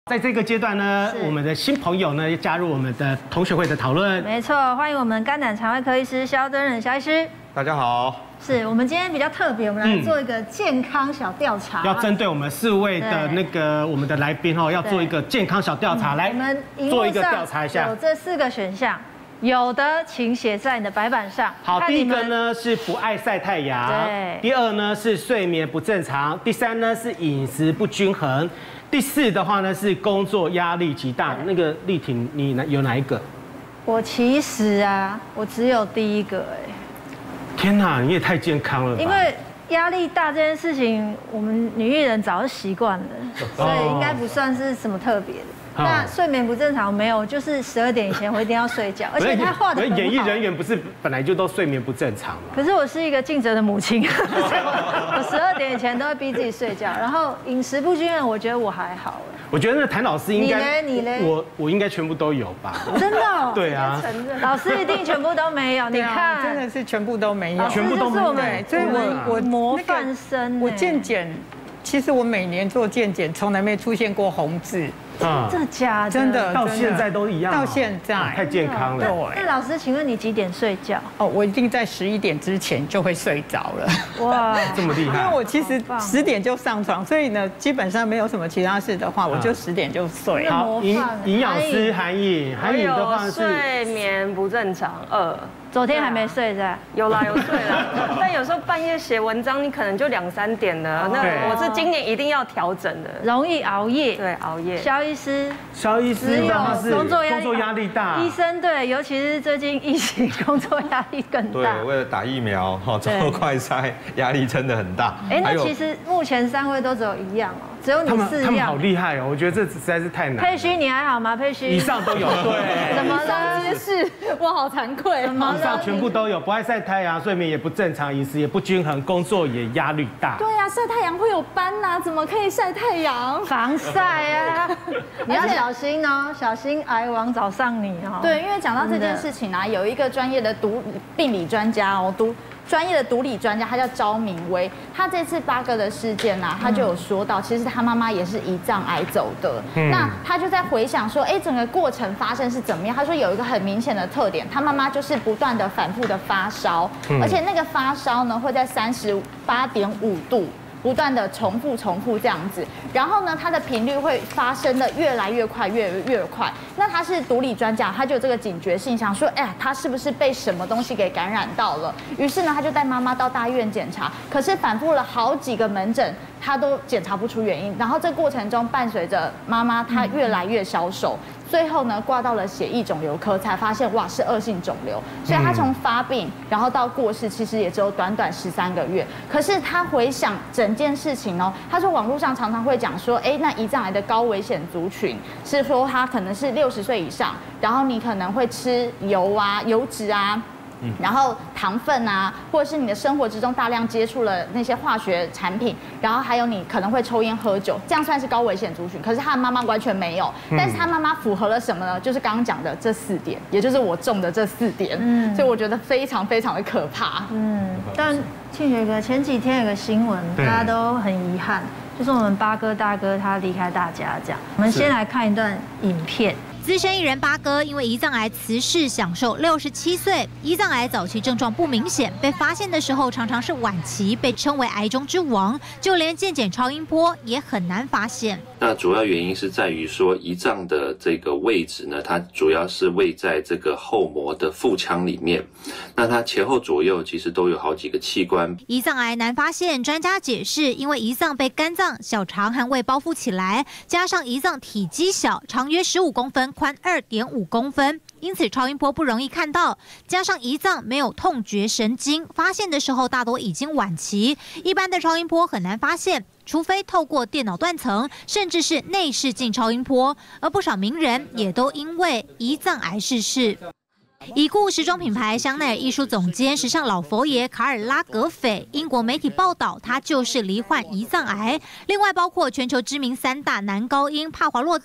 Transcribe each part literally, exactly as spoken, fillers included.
在这个阶段呢，我们的新朋友呢加入我们的同学会的讨论。 没错，欢迎我们肝胆肠胃科医师肖登仁肖医师。 大家好。 是我们今天比较特别，我们来做一个健康小调查。 嗯、要针对我们四位的那个我们的来宾哦，要做一个健康小调查，来我们做一个调查一下。 有这四个选项。 有的，请写在你的白板上。 好，第一个呢是不爱晒太阳， 对。 第二呢是睡眠不正常，第三呢是饮食不均衡，第四的话呢是工作压力极大。那个丽婷，你有哪一个？ 我其实啊，我只有第一个哎。 天哪，你也太健康了吧！ 因为压力大这件事情，我们女艺人早就习惯了，所以应该不算是什么特别的。 那睡眠不正常没有，就是十二点以前我一定要睡觉，而且他画的很好。 演艺人员不是本来就都睡眠不正常吗？ 可是我是一个尽责的母亲，我十二点以前都会逼自己睡觉，然后饮食不均衡，我觉得我还好。 我觉得那谭老师应该， 你呢？ 我我应该全部都有吧？ 真的？ 对啊， 老师一定全部都没有。你看， 真的是全部都没有， 全部都没有。 对，所以我我模范生， 我健检，其实我每年做健检，从来没出现过红字。 啊， 真的假的？ 真的， 到现在都一样。 到现在太健康了。 那老师，请问你几点睡觉？ 哦，我一定在十一点之前就会睡着了。 哇， 这么厉害！ 因为我其实十点就上床，所以呢，基本上没有什么其他事的话，我就十点就睡。 好，营营养师韩颖，韩颖的话是睡眠不正常二。 昨天还没睡是吧？ 有啦，有睡啦，但有时候半夜写文章，你可能就两三点了。那我是今年一定要调整的， 容易熬夜。 对，熬夜。 肖医师， 肖医师的话是工作工作压力大。 医生对，尤其是最近疫情，工作压力更大。 对，为了打疫苗，哈，做快筛，压力真的很大。 哎，那其实目前三位都只有一样哦，只有你四样。 他们好厉害哦，我觉得这实在是太难。 佩勋，你还好吗？佩勋， 以上都有，对。 怎么了？ 皆是，我好惭愧。 以上全部都有。 不爱晒太阳，睡眠也不正常，饮食也不均衡，工作也压力大。 对呀、啊，晒太阳会有斑呐、啊，怎么可以晒太阳？ 防晒啊！你要小心哦，小心癌王找上你哦。 对，因为讲到这件事情啊，有一个专业的毒病理专家哦，毒。 专业的毒理专家，他叫招明威。他这次八哥的事件啊，他就有说到，其实他妈妈也是胰脏癌走的。嗯、那他就在回想说，哎，整个过程发生是怎么样？他说有一个很明显的特点，他妈妈就是不断的反复的发烧，嗯、而且那个发烧呢会在三十八点五度。 不断的重复重复这样子，然后呢，它的频率会发生的越来越快，越越快。那他是毒理专家，他就有这个警觉性，想说，哎呀，他是不是被什么东西给感染到了？于是呢，他就带妈妈到大医院检查，可是反复了好几个门诊，他都检查不出原因。然后这过程中伴随着妈妈她越来越消瘦。 最后呢，挂到了血液肿瘤科，才发现哇是恶性肿瘤，所以他从发病然后到过世，其实也只有短短十三个月。可是他回想整件事情哦，他说网络上常常会讲说，哎，那胰脏癌的高危险族群是说他可能是六十岁以上，然后你可能会吃油啊、油脂啊。 然后糖分啊，或者是你的生活之中大量接触了那些化学产品，然后还有你可能会抽烟喝酒，这样算是高危险族群。可是他的妈妈完全没有，但是他妈妈符合了什么呢？就是刚刚讲的这四点，也就是我中的这四点。嗯，所以我觉得非常非常的可怕。 嗯，但庆学哥前几天有个新闻，大家都很遗憾，就是我们八哥大哥他离开大家这样。我们先来看一段影片。 资深艺人八哥因为胰脏癌辞世，享受六十七岁。胰脏癌早期症状不明显，被发现的时候常常是晚期，被称为癌中之王。就连健检超音波也很难发现。 那主要原因是在于说，胰脏的这个位置呢，它主要是位在这个后膜的腹腔里面。那它前后左右其实都有好几个器官。 胰脏癌难发现，专家解释，因为胰脏被肝脏、小肠和胃包覆起来，加上胰脏体积小，长约十五公分。 宽二点五公分，因此超音波不容易看到。加上胰脏没有痛觉神经，发现的时候大多已经晚期，一般的超音波很难发现，除非透过电脑断层，甚至是内视镜超音波。而不少名人也都因为胰脏癌逝世。 已故时装品牌香奈儿艺术总监、时尚老佛爷卡尔拉格斐，英国媒体报道，他就是罹患胰脏癌。另外，包括全球知名三大男高音帕华洛蒂。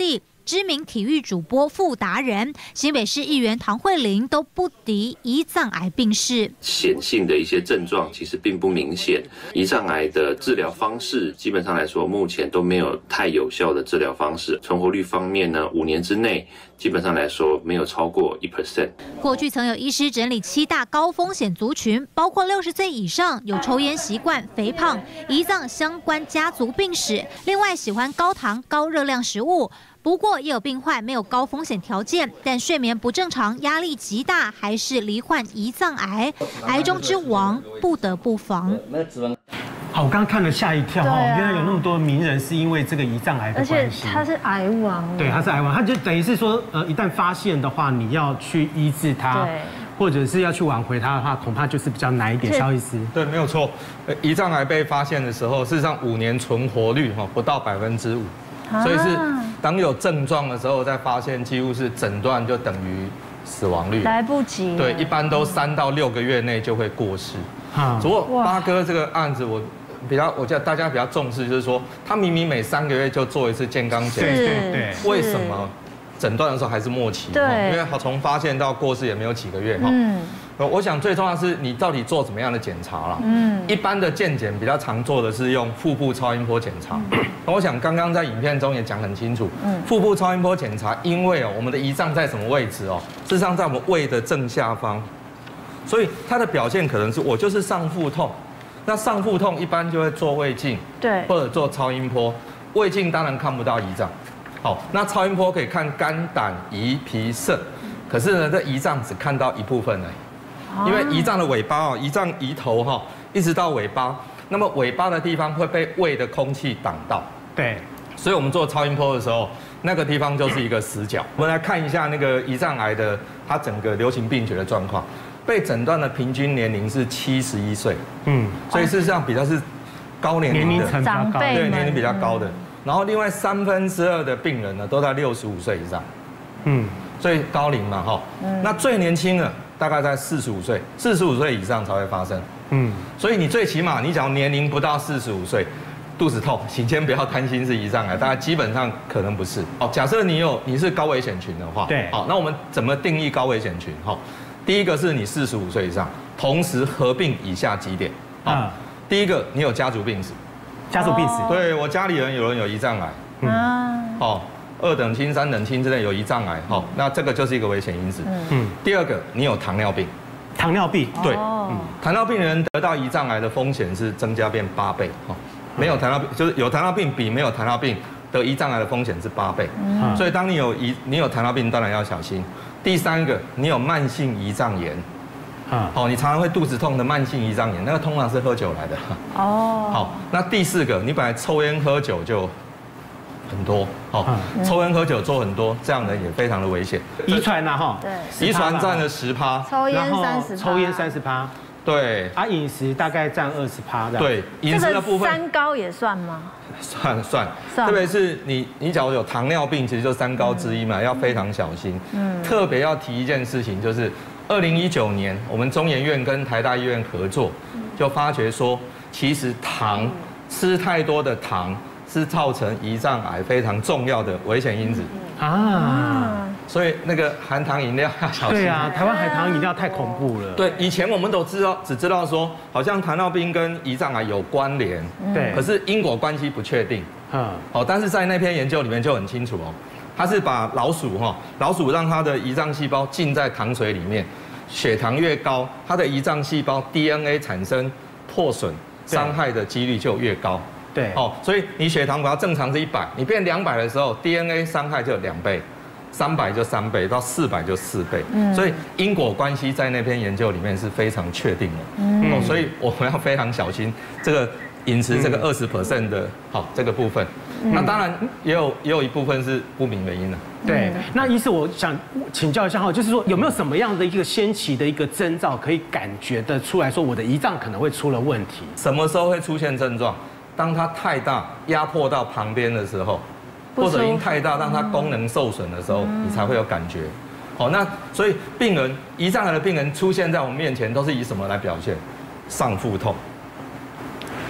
知名体育主播傅达人、新北市议员唐慧玲都不敌胰脏癌病逝。 显性的一些症状其实并不明显，胰脏癌的治疗方式基本上来说，目前都没有太有效的治疗方式。存活率方面呢，五年之内基本上来说没有超过一 percent。 过去曾有医师整理七大高风险族群，包括六十岁以上、有抽烟习惯、肥胖、胰脏相关家族病史，另外喜欢高糖、高热量食物。不过也有病患没有高风险条件，但睡眠不正常、压力极大，还是罹患胰脏癌，癌中之王不得不防。 好，我刚刚看了吓一跳哈，原来有那么多名人是因为这个胰脏癌的关系。 而且他是癌王。 对，他是癌王，他就等于是说，呃，一旦发现的话，你要去医治它，或者是要去挽回它的话，恐怕就是比较难一点。肖医师， 对，没有错。胰脏癌被发现的时候，事实上五年存活率哈不到百分之五，所以是当有症状的时候再发现，几乎是诊断就等于死亡率， 来不及。 对，一般都三到六个月内就会过世。不过八哥这个案子我。比较，我觉得大家比较重视，就是说，他明明每三个月就做一次健康检查， 对对对， 为什么诊断的时候还是末期？ 对， 因为从发现到过世也没有几个月哈。嗯，我想最重要的是你到底做怎么样的检查了。嗯，一般的健检比较常做的是用腹部超音波检查。我想刚刚在影片中也讲很清楚，嗯，腹部超音波检查，因为哦我们的胰脏在什么位置哦？事实上在我们胃的正下方，所以它的表现可能是我就是上腹痛。那上腹痛一般就会做胃镜， 对， 或者做超音波。胃镜当然看不到胰脏，好，那超音波可以看肝、胆、胰、脾、肾，可是呢，这胰脏只看到一部分而已，因为胰脏的尾巴哦，胰脏胰头哈，一直到尾巴，那么尾巴的地方会被胃的空气挡到， 对， 所以我们做超音波的时候，那个地方就是一个死角。我们来看一下那个胰脏癌的它整个流行病学的状况。被诊断的平均年龄是七十一岁，嗯，所以事实上比较是高年龄的长辈， 对，年龄比较高的。然后另外三分之二的病人呢都在六十五岁以上，嗯，所以高龄嘛哈。那最年轻的大概在四十五岁，四十五岁以上才会发生，嗯，所以你最起码你只要年龄不到四十五岁，肚子痛，请先不要担心是胰脏癌，大概基本上可能不是。哦，假设你有你是高危险群的话， 对， 好，那我们怎么定义高危险群？哈。第一个是你四十五岁以上，同时合并以下几点啊。第一个，你有家族病史， 家族病史， 对我家里人有人有胰脏癌，嗯，哦，二等亲、三等亲之类有胰脏癌，好，那这个就是一个危险因子。嗯，第二个，你有糖尿病， 糖尿病， 对，嗯，糖尿病人得到胰脏癌的风险是增加变八倍，哈，没有糖尿病就是有糖尿病比没有糖尿病得胰脏癌的风险是八倍，所以当你有胰你有糖尿病，当然要小心。第三个，你有慢性胰脏炎，啊，好，你常常会肚子痛的慢性胰脏炎，那个通常是喝酒来的。哦，好，那第四个，你本来抽烟喝酒就很多，好，抽烟喝酒做很多，这样的人也非常的危险。 遗传呐，哈， 对， 遗传占了十趴， 抽烟三十， 抽烟三十趴， 对， 啊，饮食大概占二十趴， 对，饮食的部分， 三高也算吗？ 算算，特别是你，你假如有糖尿病，其实就三高之一嘛，要非常小心。嗯，特别要提一件事情，就是二零一九年我们中研院跟台大医院合作，就发觉说，其实糖吃太多的糖是造成胰脏癌非常重要的危险因子啊。所以那个含糖饮料要小心。 对啊，台湾含糖饮料太恐怖了。 对，以前我们都知道，只知道说好像糖尿病跟胰脏癌有关联，对，可是因果关系不确定。嗯，好，但是在那篇研究里面就很清楚哦，它是把老鼠哈，老鼠让它的胰脏细胞浸在糖水里面，血糖越高，它的胰脏细胞 D N A 产生破损伤害的几率就越高。对，哦，所以你血糖比较正常是一百，你变两百的时候 ，D N A 伤害就有两倍。三百就三倍，到四百就四倍，嗯，所以因果关系在那篇研究里面是非常确定的，嗯，哦，所以我们要非常小心这个饮食这个二十 percent 的好这个部分，那当然也有也有一部分是不明原因的， 对。那医师，我想请教一下哈，就是说有没有什么样的一个先期的一个征兆可以感觉得出来说我的胰脏可能会出了问题？ 什么时候会出现症状？当它太大压迫到旁边的时候。或者因太大让它功能受损的时候，你才会有感觉。好，那所以病人胰脏癌的病人出现在我们面前，都是以什么来表现？上腹痛。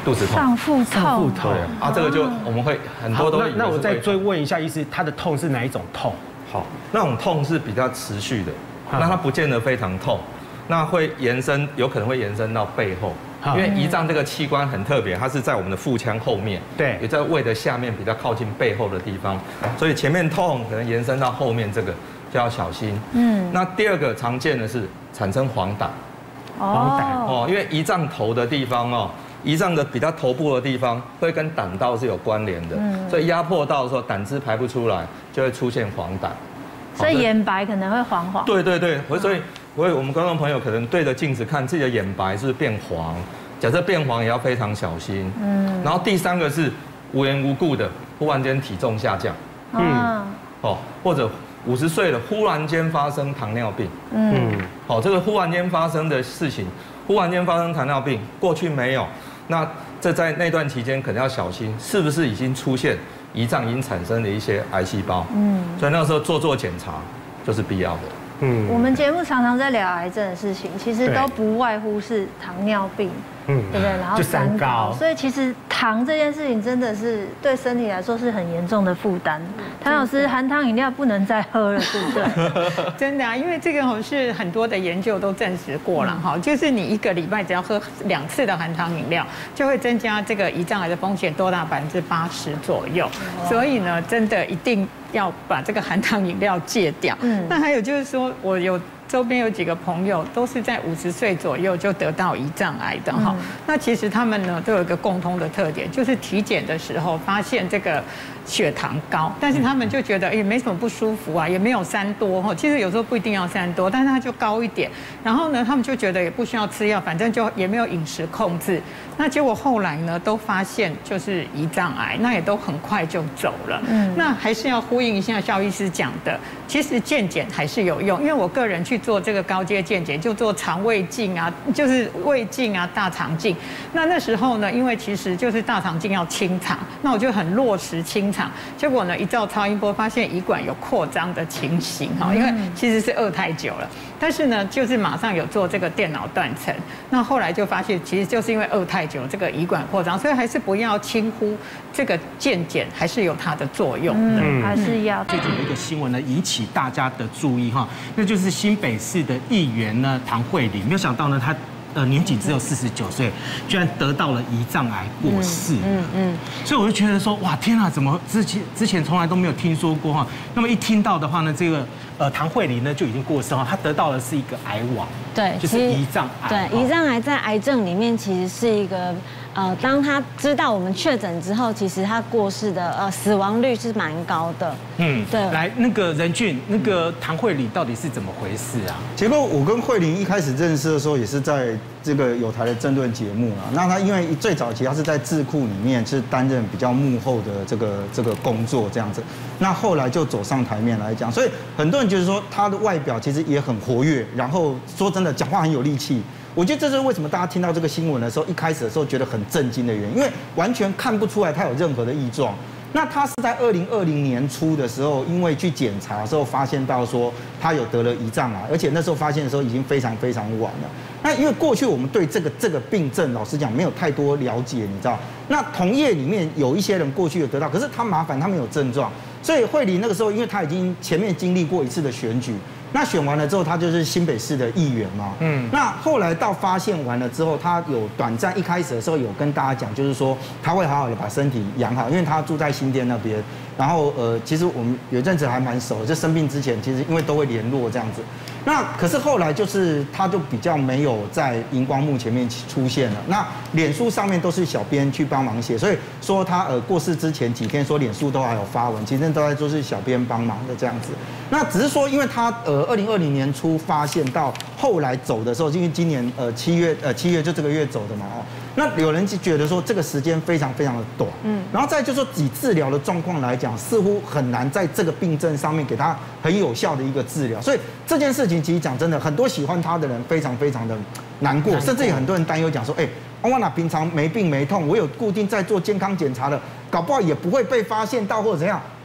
肚子痛， 上腹痛， 上腹痛啊，这个就我们会很多都。 那那我再追问一下医师，他的痛是哪一种痛？ 好，那种痛是比较持续的，那它不见得非常痛，那会延伸，有可能会延伸到背后。因为胰脏这个器官很特别，它是在我们的腹腔后面， 对， 也在胃的下面比较靠近背后的地方，所以前面痛可能延伸到后面这个就要小心。嗯，那第二个常见的是产生黄疸， 黄疸哦，因为胰脏头的地方哦，胰脏的比较头部的地方会跟胆道是有关联的，所以压迫到的时候胆汁排不出来，就会出现黄疸。 所以眼白可能会黄黄。 对对对，所以。所以我们观众朋友可能对着镜子看自己的眼白是变黄，假设变黄也要非常小心。嗯，然后第三个是无缘无故的忽然间体重下降，嗯，哦，或者五十岁了忽然间发生糖尿病，嗯，好，这个忽然间发生的事情，忽然间发生糖尿病，过去没有，那这在那段期间可能要小心，是不是已经出现胰脏已经产生了一些癌细胞？嗯，所以那个时候做做检查就是必要的。 嗯，我们节目常常在聊癌症的事情，其实都不外乎是糖尿病，嗯，对不对？然后三高，所以其实糖这件事情真的是对身体来说是很严重的负担。谭老师，含糖饮料不能再喝了，对不对？ 真的啊，因为这个哦是很多的研究都证实过了哈，就是你一个礼拜只要喝两次的含糖饮料，就会增加这个胰脏癌的风险多达百分之八十左右。所以呢，真的一定要把这个含糖饮料戒掉。嗯，那还有就是说，我有周边有几个朋友都是在五十岁左右就得到胰脏癌的哈。那其实他们呢都有一个共通的特点，就是体检的时候发现这个血糖高，但是他们就觉得也没什么不舒服啊，也没有三多哈。其实有时候不一定要三多，但是它就高一点。然后呢，他们就觉得也不需要吃药，反正就也没有饮食控制。那结果后来呢，都发现就是胰脏癌，那也都很快就走了。嗯，那还是要呼应一下肖医师讲的，其实健检还是有用，因为我个人去做这个高阶健检，就做肠胃镜啊，就是胃镜啊、大肠镜。那那时候呢，因为其实就是大肠镜要清肠，那我就很落实清肠。结果呢，一照超音波发现胰管有扩张的情形哈，因为其实是饿太久了。但是呢，就是马上有做这个电脑断层，那后来就发现，其实就是因为饿太久，这个胰管扩张，所以还是不要轻忽这个健检，还是有它的作用的， 嗯，还是要。 最近有一个新闻呢，引起大家的注意哈，那就是新北市的议员呢唐慧玲，没有想到呢，她呃年仅只有四十九岁，居然得到了胰脏癌过世。嗯嗯，所以我就觉得说，哇，天啊，怎么之前之前从来都没有听说过哈？那么一听到的话呢，这个呃唐慧玲呢就已经过世哈，她得到的是一个癌王， 对， 就是胰脏癌。对，胰脏癌在癌症里面其实是一个。呃，当他知道我们确诊之后，其实他过世的呃死亡率是蛮高的。嗯，对。 来，那个任俊，那个唐慧玲到底是怎么回事啊？ 结果我跟慧玲一开始认识的时候，也是在这个有台的政论节目啦。那他因为最早期他是在智库里面是担任比较幕后的这个这个工作这样子，那后来就走上台面来讲，所以很多人觉得说他的外表其实也很活跃，然后说真的讲话很有力气。我觉得这是为什么大家听到这个新闻的时候，一开始的时候觉得很震惊的原因，因为完全看不出来他有任何的异状。那他是在二零二零年初的时候，因为去检查的时候发现到说他有得了胰脏癌，而且那时候发现的时候已经非常非常晚了。那因为过去我们对这个这个病症，老实讲没有太多了解，你知道？那同业里面有一些人过去有得到，可是他麻烦他没有症状，所以慧玲那个时候，因为他已经前面经历过一次的选举。那选完了之后，他就是新北市的议员嘛。嗯。那后来到发现完了之后，他有短暂一开始的时候有跟大家讲，就是说他会好好的把身体养好，因为他住在新店那边。然后呃，其实我们有一阵子还蛮熟的，就生病之前，其实因为都会联络这样子。那可是后来就是他就比较没有在荧光幕前面出现了。那脸书上面都是小编去帮忙写，所以说他呃过世之前几天说脸书都还有发文，其实都在都是小编帮忙的这样子。那只是说，因为他呃二零二零年初发现到后来走的时候，因为今年呃七月呃七月就这个月走的嘛哦。那有人就觉得说这个时间非常非常的短，嗯，然后再就说以治疗的状况来讲，似乎很难在这个病症上面给他很有效的一个治疗，所以这件事情其实讲真的，很多喜欢他的人非常非常的难过，甚至有很多人担忧讲说，哎，我哪平常没病没痛，我有固定在做健康检查的，搞不好也不会被发现到或者怎样，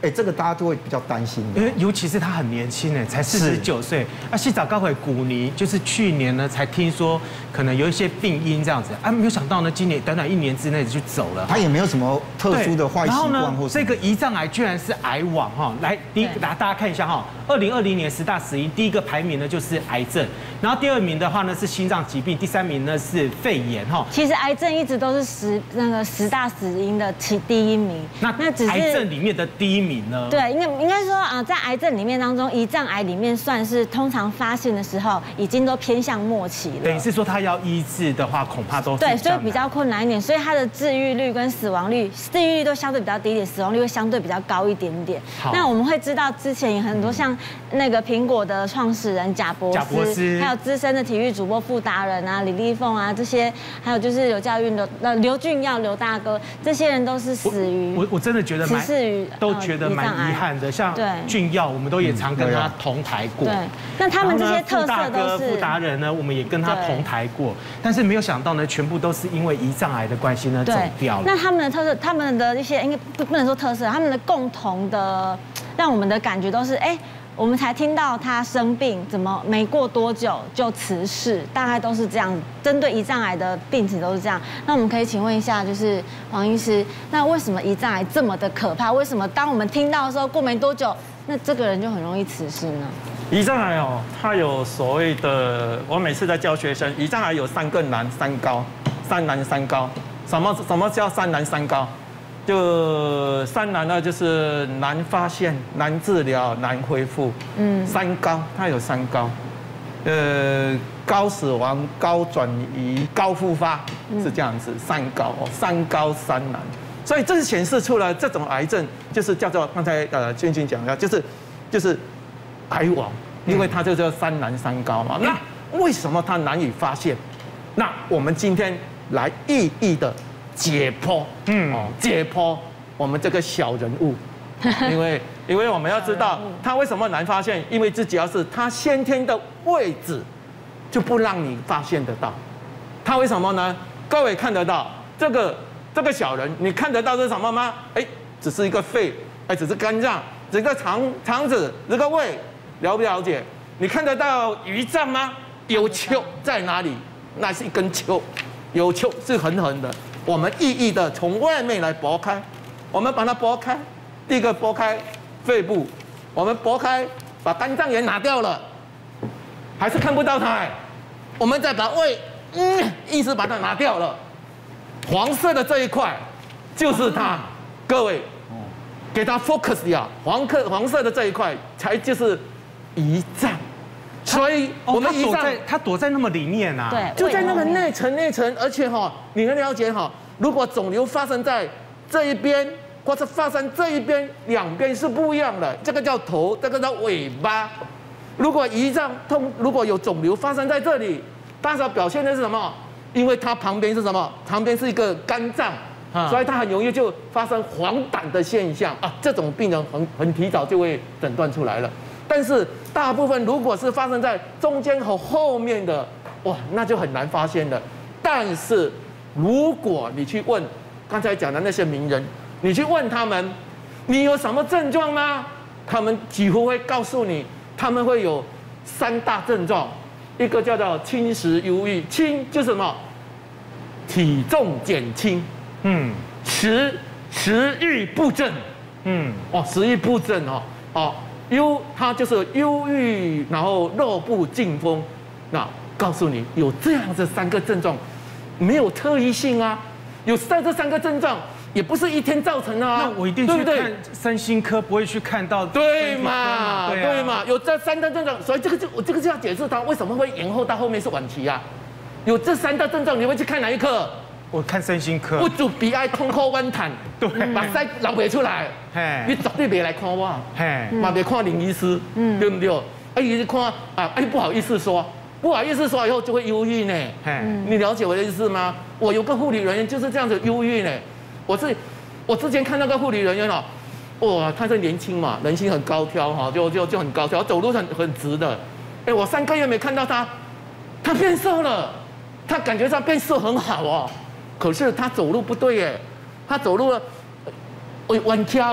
哎，这个大家都会比较担心， 因为尤其是他很年轻哎，才四十九岁。啊，西早高回古尼就是去年呢才听说可能有一些病因这样子，啊，没有想到呢，今年短短一年之内就走了。 他也没有什么特殊的坏习惯， 然后呢，这个胰脏癌居然是癌王哈。来，第一个大大家看一下哈，二零二零年十大死因，第一个排名呢就是癌症，然后第二名的话呢是心脏疾病，第三名呢是肺炎哈。 其实癌症一直都是十那个十大死因的其第一名。 那那只是癌症里面的第一名呢？ 对，应该应该说啊，在癌症里面当中，胰脏癌里面算是通常发现的时候已经都偏向末期了。 等于是说它要医治的话，恐怕都对，所以比较困难一点，所以它的治愈率跟死亡率，治愈率都相对比较低一点，死亡率会相对比较高一点点。那我们会知道之前有很多像那个苹果的创始人贾伯斯，贾伯斯还有资深的体育主播傅达人啊、李丽凤啊这些，还有就是有教育的呃刘俊耀刘大哥，这些人都是死于我我真的觉得蛮于都觉得蛮遗憾的，像俊耀，我们都也常跟他同台过。 对，那他们这些特色都是傅达人呢，我们也跟他同台过，但是没有想到呢，全部都是因为胰脏癌的关系呢走掉了。 那他们的特色，他们的一些应该不不能说特色，他们的共同的让我们的感觉都是，哎，我们才听到他生病，怎么没过多久就辞世，大概都是这样。针对胰脏癌的病情都是这样。那我们可以请问一下，就是黄医师，那为什么胰脏癌这么的可怕？为什么当我们听到的时候，过没多久，那这个人就很容易辞世呢？ 胰脏癌哦，它有所谓的，我每次在教学生，胰脏癌有三个难三高，三难三高。什么什么叫三难三高？就三难呢，就是难发现、难治疗、难恢复。嗯，三高，它有三高，呃，高死亡、高转移、高复发，是这样子，三高哦，三高三难。所以这是显示出来这种癌症，就是叫做刚才呃君君讲的，就是就是癌王，因为它就叫三难三高嘛。那为什么它难以发现？那我们今天来一一的解剖，嗯，哦，解剖我们这个小人物，因为因为我们要知道他为什么难发现，因为这主要是他先天的位置就不让你发现得到。他为什么呢？各位看得到这个这个小人，你看得到是什么吗？哎，只是一个肺，哎，只是肝脏，只是一个肠肠子，这个胃，了不了解？你看得到胰脏吗？有丘在哪里？那是一根丘，有丘是狠狠的。我们一一的从外面来剥开，我们把它剥开。第一个剥开肺部，我们剥开，把肝脏也拿掉了，还是看不到它。我们再把胃，嗯，意思把它拿掉了。黄色的这一块就是它，各位，给它 focus 呀，黄色黄色的这一块才就是胰脏。所以我们胰脏， 它躲在那么里面啊， 对， 就在那个内层内层，而且哈，你能了解哈，如果肿瘤发生在这一边，或者发生这一边，两边是不一样的，这个叫头，这个叫尾巴。如果胰脏痛，如果有肿瘤发生在这里，大小表现的是什么？因为它旁边是什么？旁边是一个肝脏，所以它很容易就发生黄疸的现象啊。这种病人很很提早就会诊断出来了。但是大部分如果是发生在中间和后面的，哇，那就很难发现了。但是如果你去问刚才讲的那些名人，你去问他们，你有什么症状吗？他们几乎会告诉你，他们会有三大症状，一个叫做轻食忧郁，轻就是什么？体重减轻，嗯，食食欲不振，嗯，哦，食欲不振哦，哦。忧，它就是忧郁，然后弱不禁风。那告诉你，有这样子三个症状，没有特异性啊。有在这三个症状，也不是一天造成的啊。 那我一定去看身心科，不会去看到对嘛？对嘛？有这三大症状，所以这个就我这个就要解释它为什么会延后到后面是晚期啊。有这三大症状，你会去看哪一科？ 我看身心科。 不足鼻癌通口弯痰，对，把腮流不出来。你绝对别来看我，嘛别看林医师，对不对？哎，你看啊，哎，不好意思说，不好意思说以后就会忧郁呢。你了解我的意思吗？我有个护理人员就是这样子忧郁呢。我是我之前看那个护理人员哦，哇，他是年轻嘛，人心很高挑哈，就就就很高挑，走路很很直的。哎，我三个月没看到他，他变瘦了，他感觉上变瘦很好哦。可是他走路不对耶，他走路弯弯挑哎，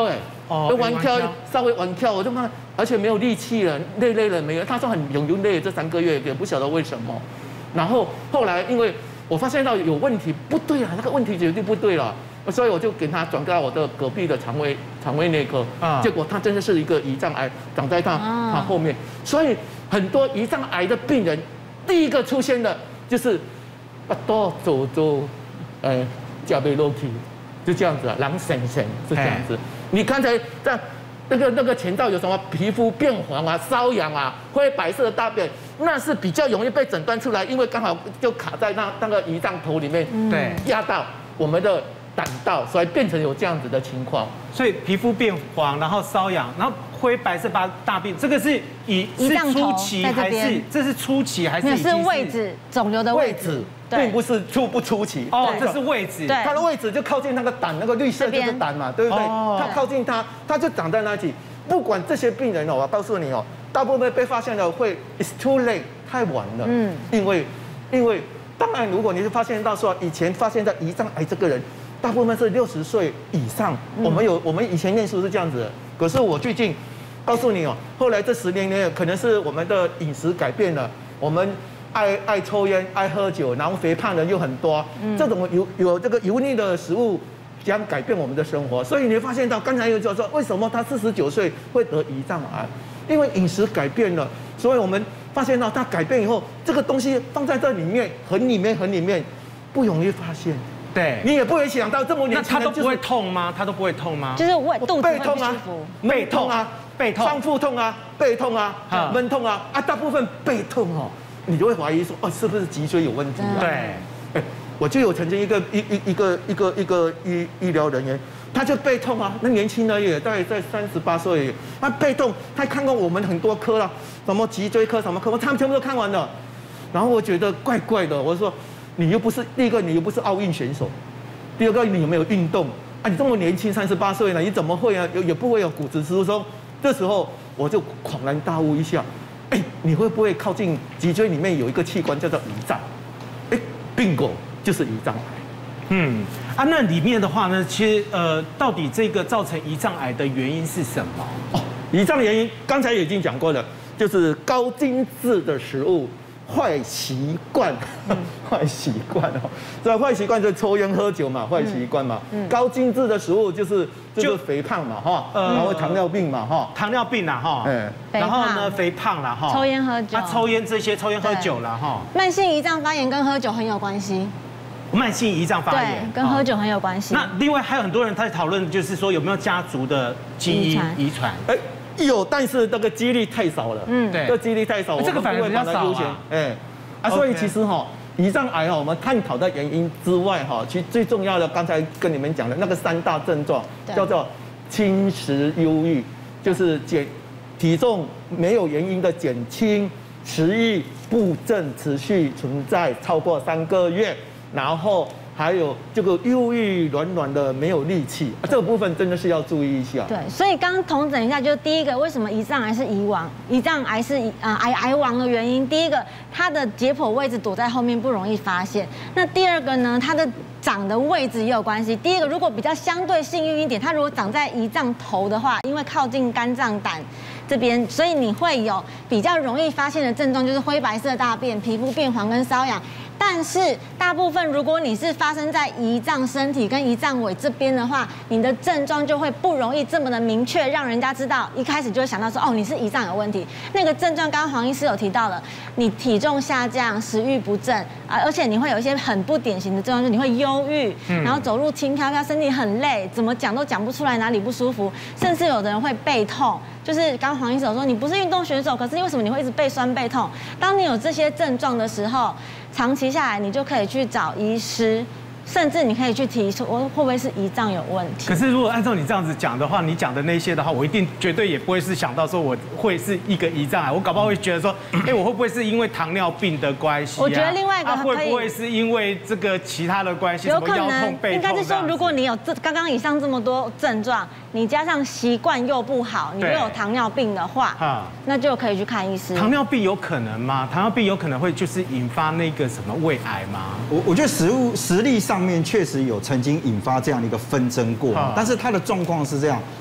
哦，弯跳稍微弯跳，我就看，而且没有力气了，累累了没有？他说很有点累，这三个月也不晓得为什么。然后后来因为我发现到有问题，不对啊，那个问题绝对不对了，所以我就给他转到我的隔壁的肠胃肠胃内科，啊，结果他真的是一个胰脏癌长在他他后面，所以很多胰脏癌的病人第一个出现的就是巴肚走走，呃，脚背落体，就这样子啊，狼神神是这样子。你刚才在那个那个前兆有什么皮肤变黄啊、瘙痒啊、灰白色的大便，那是比较容易被诊断出来，因为刚好就卡在那那个胰脏头里面，对，压到我们的胆道，所以变成有这样子的情况。 所以皮肤变黄，然后瘙痒，然后灰白色大大便，这个是以是初期还是这是初期还是？ 那是位置肿瘤的位置。 并不是初不初期哦，这是位置， 它的位置就靠近那个胆，那个绿色就是胆嘛，对不对？它靠近它，它就长在那里。不管这些病人哦，我告诉你哦，大部分被发现的会 it's too late 太晚了，嗯，因为因为当然，如果你是发现到说以前发现在胰脏癌这个人，大部分是六十岁以上，我们有我们以前念书是这样子的，可是我最近告诉你哦，后来这十年内可能是我们的饮食改变了，我们。爱爱抽烟、爱喝酒，然后肥胖人又很多，嗯、这种有有这个油腻的食物将改变我们的生活。所以你会发现到，刚才有讲说，为什么他四十九岁会得胰脏癌？因为饮食改变了，所以我们发现到他改变以后，这个东西放在这里面，很里面很里面，不容易发现。对，你也不会想到这么年轻人、就是， 那他都不会痛吗？他都不会痛吗？ 就是胃肚子背痛啊， 背痛啊，背痛， 上腹痛啊，背痛啊，闷痛啊，啊，大部分背痛哦。你就会怀疑说，哦，是不是脊椎有问题？ 对， 哎，我就有曾经一个一一一个一个一个医医疗人员，他就背痛啊，那年轻人也大概在三十八岁，他背痛，他看过我们很多科了，什么脊椎科什么科，他们全部都看完了。然后我觉得怪怪的，我说你又不是第一个，你又不是奥运选手，第二个你有没有运动啊？你这么年轻，三十八岁了，你怎么会啊？也也不会有骨质疏松。这时候我就恍然大悟一下。哎，你会不会靠近脊椎里面有一个器官叫做胰脏？哎，bingo，就是胰脏癌。 嗯，啊，那里面的话呢，其实呃，到底这个造成胰脏癌的原因是什么？ 哦，胰脏原因刚才已经讲过了，就是高精致的食物。坏习惯，坏习惯哦，这坏习惯就是抽烟喝酒嘛，坏习惯嘛。嗯、高精致的食物就是就是肥胖嘛，哈，呃、然后糖尿病嘛，哈， 糖尿病啦，哈，嗯，然后呢，肥胖啦，哈， 抽烟喝酒， 他抽烟这些，抽烟喝酒啦，哈， 慢性胰脏发炎跟喝酒很有关系。 慢性胰脏发炎跟喝酒很有关系。 那另外还有很多人在讨论，就是说有没有家族的基因遗传？哎。 有，但是这个几率太少了。嗯，对，这几率太少， 这个反而比较少啊。 哎，啊，所以其实哈，胰脏癌哈，我们探讨的原因之外哈，其实最重要的，刚才跟你们讲的那个三大症状，叫做轻食忧郁，就是减体重没有原因的减轻，食欲不振持续存在超过三个月，然后。还有这个忧郁软软的没有力气，这个部分真的是要注意一下。 对，所以刚刚统整一下，就是第一个，为什么胰脏癌是胰王？胰脏癌是啊癌癌王的原因。第一个，它的解剖位置躲在后面不容易发现。那第二个呢，它的长的位置也有关系。第一个，如果比较相对幸运一点，它如果长在胰脏头的话，因为靠近肝脏胆这边，所以你会有比较容易发现的症状，就是灰白色大便、皮肤变黄跟瘙痒。但是大部分，如果你是发生在胰脏身体跟胰脏尾这边的话，你的症状就会不容易这么的明确，让人家知道一开始就会想到说，哦，你是胰脏有问题。那个症状，刚刚黄医师有提到了，你体重下降、食欲不振啊，而且你会有一些很不典型的症状，就是你会忧郁，然后走路轻飘飘，身体很累，怎么讲都讲不出来哪里不舒服，甚至有的人会背痛。就是刚黄医师有说，你不是运动选手，可是为什么你会一直背酸背痛？当你有这些症状的时候，长期下来，你就可以去找医师，甚至你可以去提出，我会不会是胰脏有问题？ 可是如果按照你这样子讲的话，你讲的那些的话，我一定绝对也不会是想到说我会是一个胰脏癌，我搞不好会觉得说，哎，我会不会是因为糖尿病的关系？ 我觉得另外一个会不会是因为这个其他的关系？ 有可能，应该是说，如果你有这刚刚以上这么多症状，你加上习惯又不好，你又有糖尿病的话，那就可以去看医师。 糖尿病有可能吗？糖尿病有可能会就是引发那个什么胃癌吗？ 我我觉得实物实力上面确实有曾经引发这样的一个纷争过，但是它的状况是这样，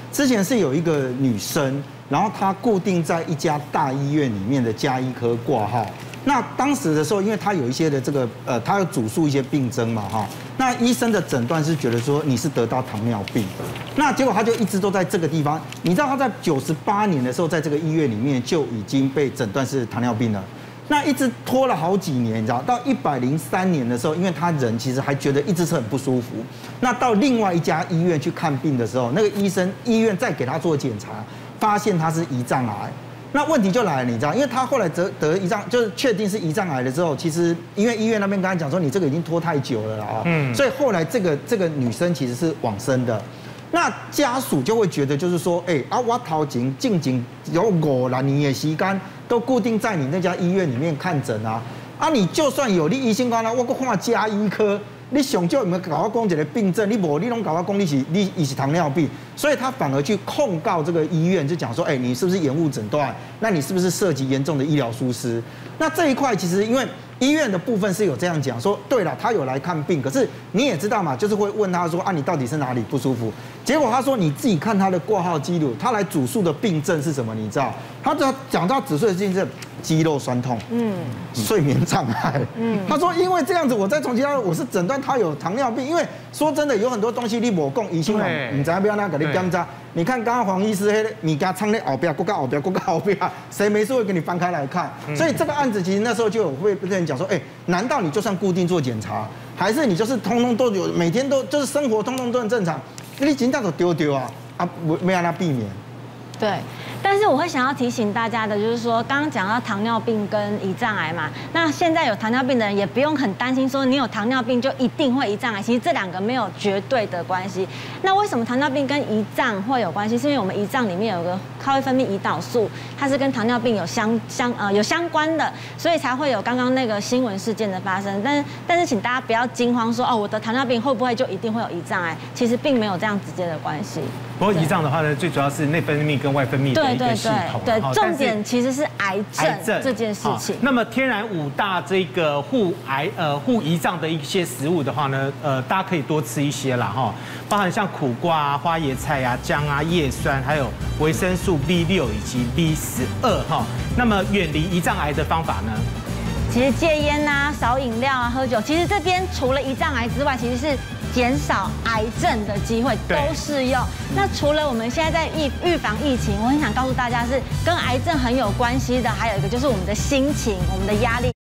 之前是有一个女生，然后她固定在一家大医院里面的家医科挂号。那当时的时候，因为她有一些的这个呃，她有主诉一些病症嘛哈。那医生的诊断是觉得说你是得到糖尿病，那结果她就一直都在这个地方。你知道她在九十八年的时候，在这个医院里面就已经被诊断是糖尿病了。那一直拖了好几年，你知道，到一百零三年的时候，因为他人其实还觉得一直是很不舒服。那到另外一家医院去看病的时候，那个医生医院再给他做检查，发现他是胰脏癌。那问题就来了，你知道，因为他后来得得胰脏，就是确定是胰脏癌了之后，其实因为医院那边跟他讲说，你这个已经拖太久了啊，嗯，所以后来这个这个女生其实是往生的。那家属就会觉得，就是说，哎、欸、啊，我头前进前有五六年的时间，都固定在你那家医院里面看诊啊，啊，你就算有你医生讲啦，我搁看家医科，你上少有没有搞我讲一个病症？你无，你拢搞我讲你是你你是糖尿病，所以他反而去控告这个医院，就讲说，哎、欸，你是不是延误诊断？那你是不是涉及严重的医疗疏失？那这一块其实因为。医院的部分是有这样讲说，对了，他有来看病，可是你也知道嘛，就是会问他说啊，你到底是哪里不舒服？结果他说你自己看他的挂号记录，他来主诉的病症是什么？你知道？他只要讲到主诉的病症，肌肉酸痛，嗯，睡眠障碍，嗯，他说因为这样子，我再重新他我是诊断他有糖尿病，因为说真的有很多东西你无讲，医生你知道不要那给你检查。你看刚刚黄医师黑米家仓在后边，过个后边，过个后边，谁没事会给你翻开来看？所以这个案子其实那时候就有会被人讲说，哎，难道你就算固定做检查，还是你就是通通都有，每天都就是生活通通都很正常？你检查都丢丢啊啊，没让他避免。 对。但是我会想要提醒大家的，就是说，刚刚讲到糖尿病跟胰脏癌嘛，那现在有糖尿病的人也不用很担心，说你有糖尿病就一定会胰脏癌，其实这两个没有绝对的关系。那为什么糖尿病跟胰脏会有关系？是因为我们胰脏里面有个它会分泌胰岛素，它是跟糖尿病有相相呃有相关的，所以才会有刚刚那个新闻事件的发生。但是但是请大家不要惊慌说，哦，我的糖尿病会不会就一定会有胰脏癌？其实并没有这样直接的关系。 不过胰脏的话呢，最主要是内分泌跟外分泌的一个系统。 对，重点其实是癌症这件事情。 那么天然五大这个护癌呃护胰脏的一些食物的话呢，呃，大家可以多吃一些啦哈，包含像苦瓜啊、花椰菜啊、姜啊、叶酸，还有维生素 B 六以及 B 十二哈。那么远离胰脏癌的方法呢？ 其实戒烟啊、少饮料啊、喝酒，其实这边除了胰脏癌之外，其实是减少癌症的机会都适用。那除了我们现在在预预防疫情，我很想告诉大家是跟癌症很有关系的，还有一个就是我们的心情、我们的压力。